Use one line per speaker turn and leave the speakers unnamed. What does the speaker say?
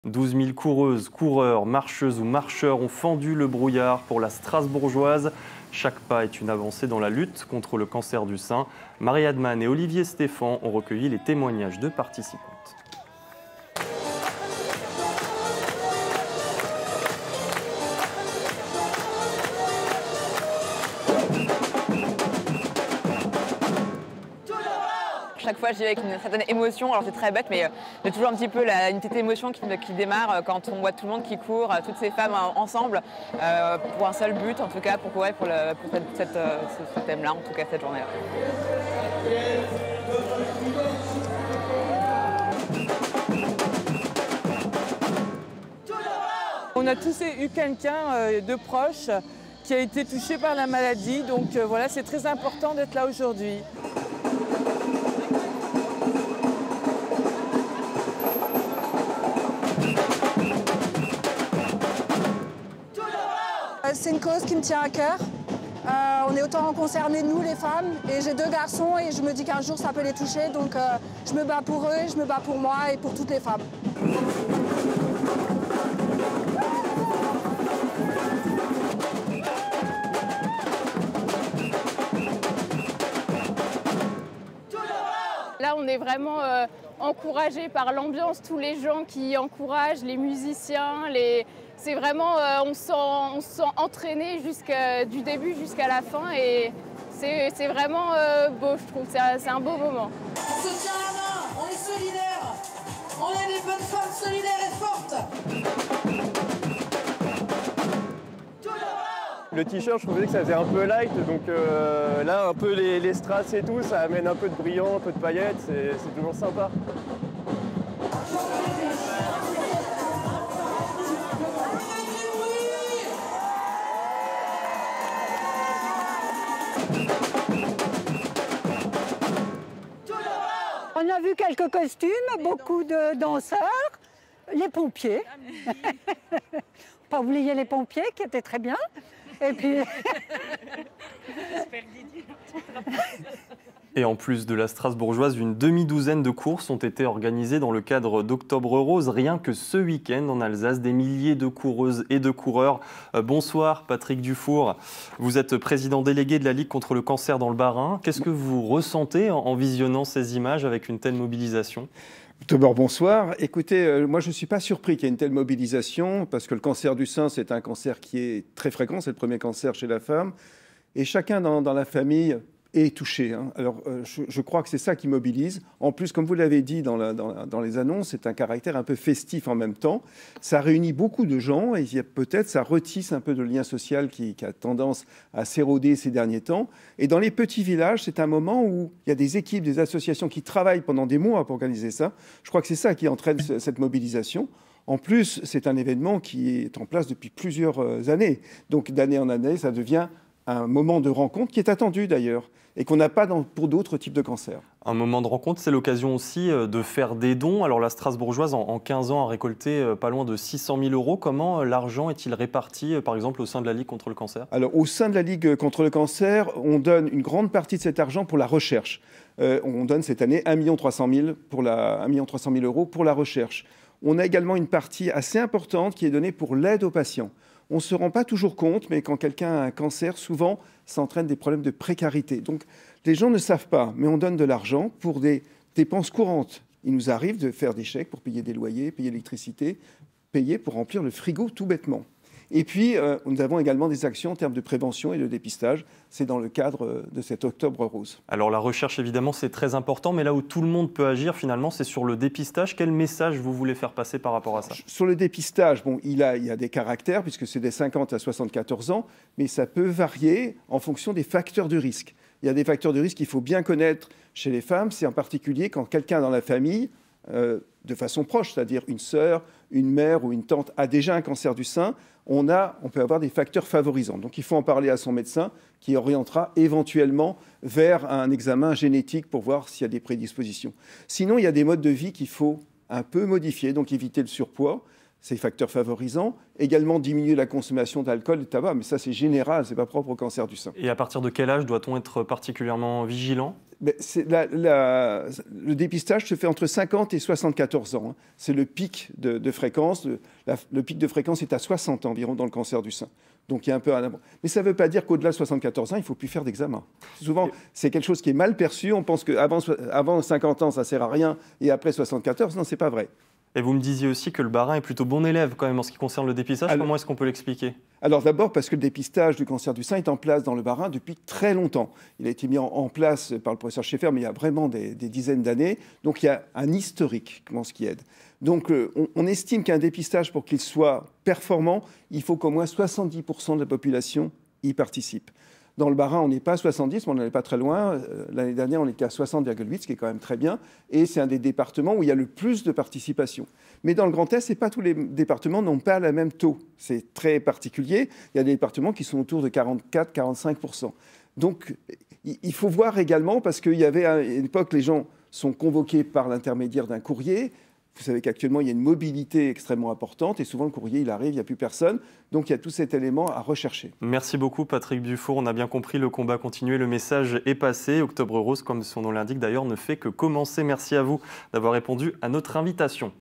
12 000 coureuses, coureurs, marcheuses ou marcheurs ont fendu le brouillard pour la Strasbourgeoise. Chaque pas est une avancée dans la lutte contre le cancer du sein. Marie Adman et Olivier Stéphan ont recueilli les témoignages de participantes.
Chaque fois, j'y vais avec une certaine émotion. Alors c'est très bête, mais j'ai toujours un petit peu une petite émotion qui démarre quand on voit tout le monde qui court, toutes ces femmes ensemble, pour un seul but, en tout cas, pour courir pour ce thème-là, en tout cas cette journée-là.
On a tous eu quelqu'un de proche qui a été touché par la maladie, donc voilà, c'est très important d'être là aujourd'hui.
C'est une cause qui me tient à cœur. On est autant concernés, nous les femmes, et j'ai 2 garçons et je me dis qu'un jour ça peut les toucher, donc je me bats pour eux, je me bats pour moi et pour toutes les femmes.
Là, on est vraiment encouragés par l'ambiance, tous les gens qui encouragent, les musiciens, c'est vraiment, on se sent entraîné du début jusqu'à la fin et c'est vraiment beau, je trouve, c'est un beau moment.
On se tient la main, on est solidaires, on est des bonnes femmes solidaires et fortes.
Le t-shirt, je trouvais que ça faisait un peu light, donc là, un peu les strass et tout, ça amène un peu de brillant, un peu de paillettes, c'est toujours sympa.
On a vu quelques costumes, beaucoup de danseurs, les pompiers. Pas oublier les pompiers qui étaient très bien. Et puis...
Et en plus de la Strasbourgeoise, une demi-douzaine de courses ont été organisées dans le cadre d'Octobre Rose. Rien que ce week-end en Alsace, des milliers de coureuses et de coureurs. Bonsoir Patrick Dufour, vous êtes président délégué de la Ligue contre le cancer dans le Bas-Rhin. Qu'est-ce que vous ressentez en visionnant ces images avec une telle mobilisation ?
D'abord, bonsoir. Écoutez, moi je ne suis pas surpris qu'il y ait une telle mobilisation parce que le cancer du sein, c'est un cancer qui est très fréquent, c'est le premier cancer chez la femme. Et chacun dans la famille est touché. Alors, je crois que c'est ça qui mobilise. En plus, comme vous l'avez dit dans les annonces, c'est un caractère un peu festif en même temps. Ça réunit beaucoup de gens et peut-être ça retisse un peu de lien social qui a tendance à s'éroder ces derniers temps. Et dans les petits villages, c'est un moment où il y a des équipes, des associations qui travaillent pendant des mois pour organiser ça. Je crois que c'est ça qui entraîne cette mobilisation. En plus, c'est un événement qui est en place depuis plusieurs années. Donc, d'année en année, ça devient un moment de rencontre qui est attendu d'ailleurs et qu'on n'a pas pour d'autres types de cancers.
Un moment de rencontre, c'est l'occasion aussi de faire des dons. Alors la Strasbourgeoise, en 15 ans, a récolté pas loin de 600 000 €. Comment l'argent est-il réparti, par exemple, au sein de la Ligue contre le cancer ?
Alors, au sein de la Ligue contre le cancer, on donne une grande partie de cet argent pour la recherche. On donne cette année 1 300 000 € pour la recherche. On a également une partie assez importante qui est donnée pour l'aide aux patients. On ne se rend pas toujours compte, mais quand quelqu'un a un cancer, souvent, ça entraîne des problèmes de précarité. Donc, les gens ne savent pas, mais on donne de l'argent pour des dépenses courantes. Il nous arrive de faire des chèques pour payer des loyers, payer l'électricité, payer pour remplir le frigo tout bêtement. Et puis, nous avons également des actions en termes de prévention et de dépistage. C'est dans le cadre de cet Octobre Rose.
Alors la recherche, évidemment, c'est très important, mais là où tout le monde peut agir, finalement, c'est sur le dépistage. Quel message vous voulez faire passer par rapport à ça ?
Sur le dépistage, bon, il y a des caractères, puisque c'est des 50 à 74 ans, mais ça peut varier en fonction des facteurs de risque. Il y a des facteurs de risque qu'il faut bien connaître chez les femmes. C'est en particulier quand quelqu'un dans la famille, de façon proche, c'est-à-dire une sœur, une mère ou une tante, a déjà un cancer du sein, on peut avoir des facteurs favorisants. Donc il faut en parler à son médecin qui orientera éventuellement vers un examen génétique pour voir s'il y a des prédispositions. Sinon, il y a des modes de vie qu'il faut un peu modifier, donc éviter le surpoids, ces facteurs favorisants. Également diminuer la consommation d'alcool et de tabac, mais ça c'est général, c'est pas propre au cancer du sein.
Et à partir de quel âge doit-on être particulièrement vigilant?
Le dépistage se fait entre 50 et 74 ans. C'est le pic de fréquence. Le pic de fréquence est à 60 ans environ dans le cancer du sein. Donc il y a un peu un avant. Mais ça ne veut pas dire qu'au-delà de 74 ans, il ne faut plus faire d'examen. Souvent, c'est quelque chose qui est mal perçu. On pense qu'avant 50 ans, ça ne sert à rien, et après 74, non, ce n'est pas vrai.
Et vous me disiez aussi que le Bas-Rhin est plutôt bon élève quand même en ce qui concerne le dépistage. Comment est-ce qu'on peut l'expliquer?
Alors d'abord parce que le dépistage du cancer du sein est en place dans le Bas-Rhin depuis très longtemps. Il a été mis en place par le professeur Schaeffer, mais il y a vraiment des dizaines d'années. Donc il y a un historique ce qui aide. Donc on estime qu'un dépistage, pour qu'il soit performant, il faut qu'au moins 70% de la population y participe. Dans le Bas-Rhin, on n'est pas à 70, mais on n'en est pas très loin. L'année dernière, on était à 60,8, ce qui est quand même très bien. Et c'est un des départements où il y a le plus de participation. Mais dans le Grand Est, pas tous les départements n'ont pas le même taux. C'est très particulier. Il y a des départements qui sont autour de 44-45%. Donc, il faut voir également, parce qu'il y avait à une époque, les gens sont convoqués par l'intermédiaire d'un courrier. Vous savez qu'actuellement, il y a une mobilité extrêmement importante et souvent, le courrier, il arrive, il n'y a plus personne. Donc, il y a tout cet élément à rechercher.
Merci beaucoup, Patrick Dufour. On a bien compris, le combat continue, le message est passé. Octobre Rose, comme son nom l'indique d'ailleurs, ne fait que commencer. Merci à vous d'avoir répondu à notre invitation.